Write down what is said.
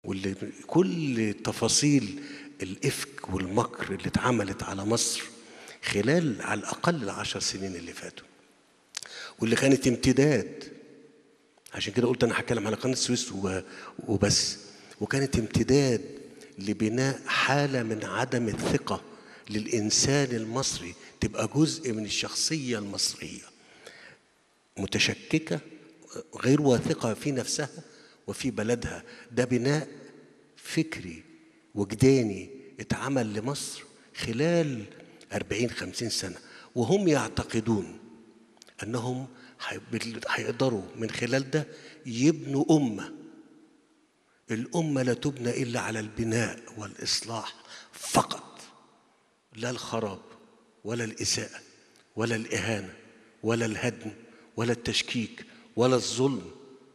واللي كل تفاصيل الإفك والمكر اللي اتعملت على مصر خلال على الأقل 10 سنين اللي فاتوا، واللي كانت امتداد، عشان كده قلت أنا هتكلم على قناة السويس وبس، وكانت امتداد لبناء حالة من عدم الثقة للإنسان المصري، تبقى جزء من الشخصية المصرية، متشككة غير واثقة في نفسها وفي بلدها. ده بناء فكري وجداني اتعمل لمصر خلال 40-50 سنة، وهم يعتقدون أنهم هيقدروا من خلال ده يبنوا أمة. الأمة لا تبنى إلا على البناء والإصلاح فقط، لا الخراب ولا الإساءة ولا الإهانة ولا الهدم ولا التشكيك ولا الظلم